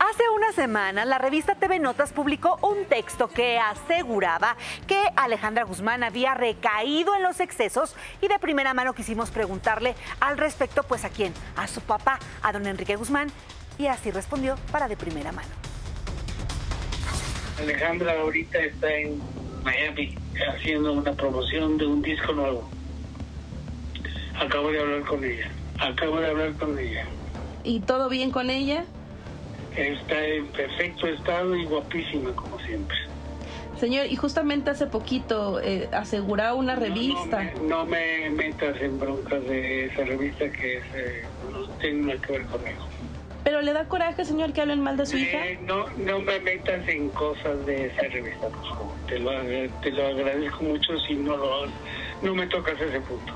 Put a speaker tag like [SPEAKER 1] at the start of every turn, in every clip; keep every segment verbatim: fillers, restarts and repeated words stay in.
[SPEAKER 1] Hace una semana, la revista T V Notas publicó un texto que aseguraba que Alejandra Guzmán había recaído en los excesos y de primera mano quisimos preguntarle al respecto, pues ¿a quién? A su papá, a don Enrique Guzmán, y así respondió para de primera mano.
[SPEAKER 2] Alejandra ahorita está en Miami haciendo una promoción de un disco nuevo. Acabo de hablar con ella. Acabo de hablar con ella.
[SPEAKER 3] ¿Y todo bien con ella?
[SPEAKER 2] Está en perfecto estado y guapísima como siempre.
[SPEAKER 3] Señor, y justamente hace poquito eh, aseguraba una revista.
[SPEAKER 2] No, no, me, no me metas en broncas de esa revista que es, eh, no tiene nada que ver conmigo.
[SPEAKER 3] ¿Pero le da coraje, señor, que hablen mal de su
[SPEAKER 2] eh,
[SPEAKER 3] hija?
[SPEAKER 2] No, no me metas en cosas de esa revista, por favor. Te lo, te lo agradezco mucho si no lo no me tocas ese punto.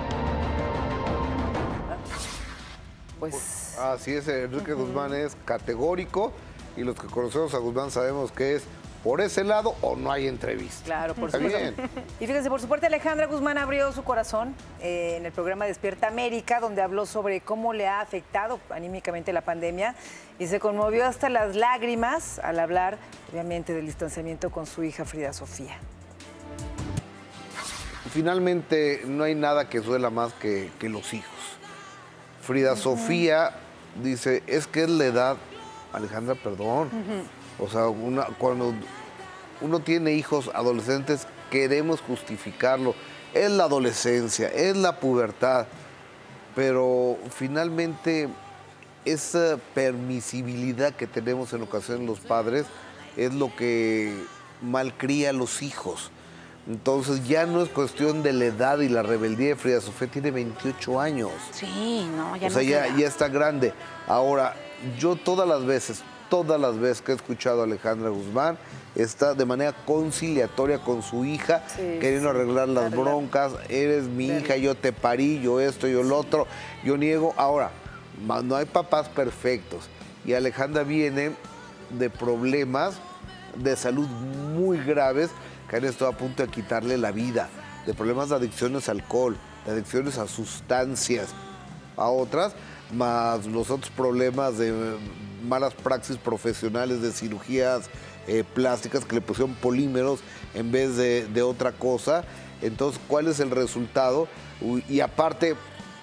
[SPEAKER 4] Pues
[SPEAKER 5] así es, Enrique uh-huh. Guzmán es categórico y los que conocemos a Guzmán sabemos que es por ese lado o no hay entrevista.
[SPEAKER 4] Claro, por
[SPEAKER 5] Está
[SPEAKER 4] supuesto.
[SPEAKER 5] bien.
[SPEAKER 4] Y fíjense, por su parte, Alejandra Guzmán abrió su corazón eh, en el programa Despierta América, donde habló sobre cómo le ha afectado anímicamente la pandemia y se conmovió hasta las lágrimas al hablar, obviamente, del distanciamiento con su hija Frida Sofía.
[SPEAKER 5] Finalmente, no hay nada que duela más que, que los hijos. Frida uh-huh. Sofía dice, es que es la edad, Alejandra, perdón, uh-huh. o sea, una, cuando uno tiene hijos adolescentes, queremos justificarlo, es la adolescencia, es la pubertad, pero finalmente esa permisibilidad que tenemos en ocasiones los padres es lo que malcría a los hijos. Entonces ya no es cuestión de la edad y la rebeldía de Frida Sofía, tiene veintiocho años.
[SPEAKER 1] Sí, no, ya
[SPEAKER 5] o
[SPEAKER 1] no
[SPEAKER 5] sea, ya,
[SPEAKER 1] queda.
[SPEAKER 5] ya está grande. Ahora, yo todas las veces, todas las veces que he escuchado a Alejandra Guzmán, está de manera conciliatoria con su hija, sí, queriendo sí, arreglar las arreglar. broncas. Eres mi claro. hija, yo te parí, yo esto, yo lo otro. Yo niego. Ahora, no hay papás perfectos. Y Alejandra viene de problemas de salud muy graves que han estado a punto de quitarle la vida, de problemas de adicciones al alcohol, de adicciones a sustancias, a otras, más los otros problemas de malas praxis profesionales, de cirugías eh, plásticas que le pusieron polímeros en vez de, de otra cosa. Entonces, ¿cuál es el resultado? Y aparte,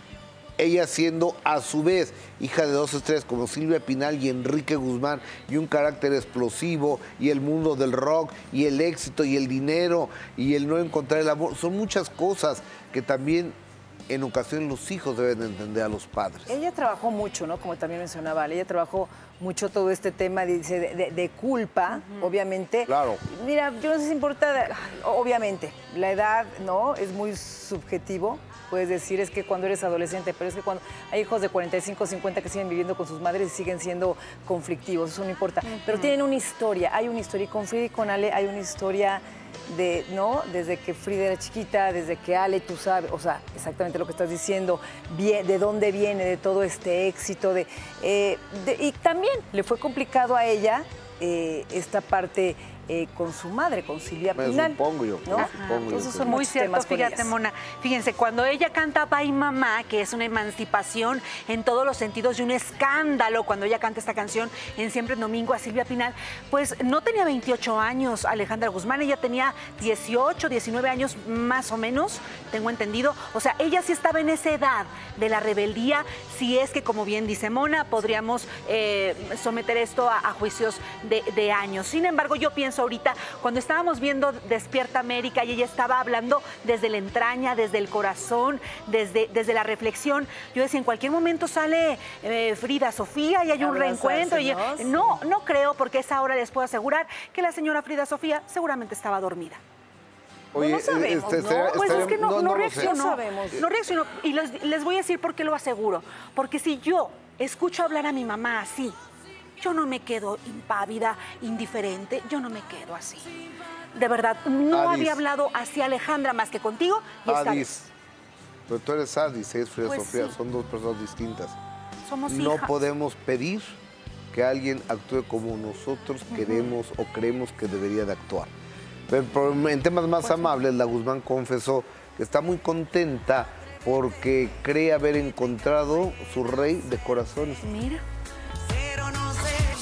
[SPEAKER 5] ella siendo a su vez hija de dos estrellas como Silvia Pinal y Enrique Guzmán, y un carácter explosivo, y el mundo del rock, y el éxito, y el dinero, y el no encontrar el amor, son muchas cosas que también en ocasiones los hijos deben entender a los padres.
[SPEAKER 4] Ella trabajó mucho, ¿no? Como también mencionaba, ella trabajó mucho todo este tema dice, de, de, de culpa, uh-huh. obviamente.
[SPEAKER 5] Claro.
[SPEAKER 4] Mira, yo no sé si importa, obviamente, la edad, ¿no? Es muy subjetivo. Puedes decir es que cuando eres adolescente, pero es que cuando hay hijos de cuarenta y cinco, cincuenta que siguen viviendo con sus madres y siguen siendo conflictivos, eso no importa. Uh-huh. Pero tienen una historia, hay una historia, y con Frida y con Ale hay una historia de, ¿no? Desde que Frida era chiquita, desde que Ale, tú sabes, o sea, exactamente lo que estás diciendo, bien, de dónde viene, de todo este éxito, de, eh, de, y también le fue complicado a ella eh, esta parte Eh, con su madre, con Silvia
[SPEAKER 5] Me
[SPEAKER 4] Pinal.
[SPEAKER 5] Supongo yo.
[SPEAKER 4] ¿no?
[SPEAKER 5] Supongo
[SPEAKER 4] Entonces
[SPEAKER 5] yo
[SPEAKER 4] son
[SPEAKER 1] muy
[SPEAKER 4] muchos
[SPEAKER 1] cierto,
[SPEAKER 4] temas con
[SPEAKER 1] fíjate,
[SPEAKER 4] ellas.
[SPEAKER 1] Mona. Fíjense, cuando ella canta Bye Mamá, que es una emancipación en todos los sentidos y un escándalo, cuando ella canta esta canción en Siempre en Domingo a Silvia Pinal, pues no tenía veintiocho años Alejandra Guzmán, ella tenía dieciocho, diecinueve años más o menos, tengo entendido. O sea, ella sí estaba en esa edad de la rebeldía, si es que, como bien dice Mona, podríamos eh, someter esto a, a juicios de, de años. Sin embargo, yo pienso ahorita, cuando estábamos viendo Despierta América y ella estaba hablando desde la entraña, desde el corazón, desde, desde la reflexión, yo decía, en cualquier momento sale eh, Frida Sofía y hay un reencuentro. Y, no, no creo, porque a esa hora les puedo asegurar que la señora Frida Sofía seguramente estaba dormida.
[SPEAKER 5] Oye,
[SPEAKER 4] no, no sabemos,
[SPEAKER 5] este,
[SPEAKER 4] ¿no?
[SPEAKER 5] Estaría,
[SPEAKER 1] pues es que no,
[SPEAKER 5] no,
[SPEAKER 1] no,
[SPEAKER 5] no
[SPEAKER 1] reaccionó,
[SPEAKER 4] no sabemos.
[SPEAKER 1] no reaccionó. Y les, les voy a decir por qué lo aseguro. Porque si yo escucho hablar a mi mamá así, yo no me quedo impávida, indiferente, yo no me quedo así. De verdad, no
[SPEAKER 5] Adis.
[SPEAKER 1] había hablado así Alejandra más que contigo y esta
[SPEAKER 5] Adis,
[SPEAKER 1] vez.
[SPEAKER 5] pero tú eres Adis, es Frida
[SPEAKER 1] Pues
[SPEAKER 5] Sofía,
[SPEAKER 1] sí.
[SPEAKER 5] son dos personas distintas.
[SPEAKER 1] Somos
[SPEAKER 5] No
[SPEAKER 1] hijas.
[SPEAKER 5] podemos pedir que alguien actúe como nosotros uh-huh. queremos o creemos que debería de actuar. Pero en temas más pues amables, sí. la Guzmán confesó que está muy contenta porque cree haber encontrado su rey de corazones.
[SPEAKER 1] Mira.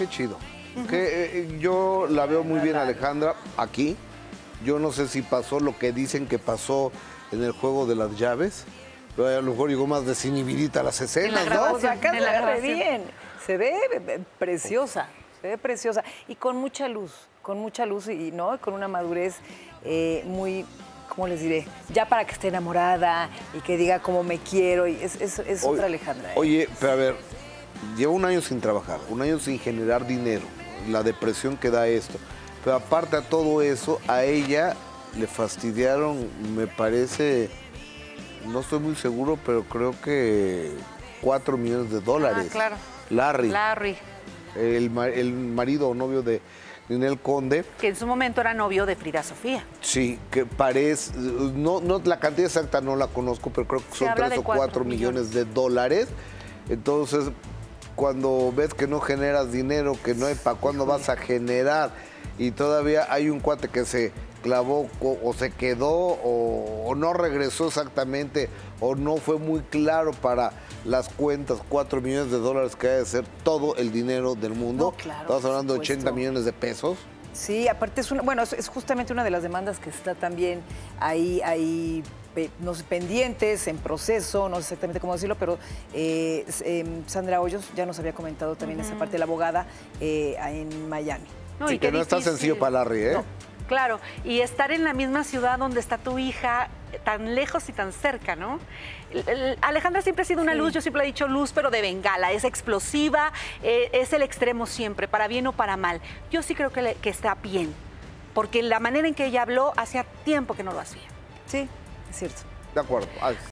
[SPEAKER 5] qué chido. Que, eh, yo la veo muy bien, Alejandra, aquí. Yo no sé si pasó lo que dicen que pasó en el juego de las llaves, pero a lo mejor llegó más desinhibidita a las escenas, ¿no?
[SPEAKER 4] O sea, acá
[SPEAKER 1] en
[SPEAKER 4] se
[SPEAKER 1] la
[SPEAKER 4] ve
[SPEAKER 1] grabación.
[SPEAKER 4] bien, se ve eh, preciosa, se ve preciosa y con mucha luz, con mucha luz y no, con una madurez eh, muy, ¿cómo les diré? Ya para que esté enamorada y que diga cómo me quiero y es, es, es
[SPEAKER 5] Oye,
[SPEAKER 4] otra Alejandra. ¿eh?
[SPEAKER 5] Oye, pero a ver, lleva un año sin trabajar, un año sin generar dinero, la depresión que da esto. Pero aparte a todo eso, a ella le fastidiaron, me parece, no estoy muy seguro, pero creo que cuatro millones de dólares.
[SPEAKER 1] Ah, claro.
[SPEAKER 5] Larry,
[SPEAKER 1] Larry,
[SPEAKER 5] el, ma- el marido o novio de Ninel Conde.
[SPEAKER 1] que en su momento era novio de Frida Sofía.
[SPEAKER 5] Sí, que parece, no, no, la cantidad exacta no la conozco, pero creo que
[SPEAKER 1] Se
[SPEAKER 5] son
[SPEAKER 1] habla
[SPEAKER 5] tres
[SPEAKER 1] de
[SPEAKER 5] o cuatro
[SPEAKER 1] cuatro
[SPEAKER 5] millones de dólares. Entonces, cuando ves que no generas dinero, que no hay para cuándo vas a generar, y todavía hay un cuate que se clavó o, o se quedó o, o no regresó exactamente o no fue muy claro para las cuentas, cuatro millones de dólares que debe ser todo el dinero del mundo.
[SPEAKER 4] No, claro,
[SPEAKER 5] Estamos
[SPEAKER 4] por
[SPEAKER 5] hablando de
[SPEAKER 4] supuesto.
[SPEAKER 5] ochenta millones de pesos.
[SPEAKER 4] Sí, aparte es una, bueno, es, es justamente una de las demandas que está también ahí, ahí pe- no sé, pendientes, en proceso, no sé exactamente cómo decirlo, pero eh, s- em, Sandra Hoyos ya nos había comentado también esa parte de la abogada eh, en Miami.
[SPEAKER 1] No,
[SPEAKER 5] Sí,
[SPEAKER 1] y
[SPEAKER 5] que
[SPEAKER 1] qué
[SPEAKER 5] no está
[SPEAKER 1] difícil.
[SPEAKER 5] sencillo para Larry, ¿eh?
[SPEAKER 1] No, claro, y estar en la misma ciudad donde está tu hija, tan lejos y tan cerca, ¿no? El- el- Alejandra siempre ha sido una luz, yo siempre he dicho luz, pero de bengala, es explosiva, eh, es el extremo siempre, para bien o para mal. Yo sí creo que, le- que está bien, porque la manera en que ella habló, hacía tiempo que no lo hacía.
[SPEAKER 4] Sí, es cierto.
[SPEAKER 5] De acuerdo. Ay,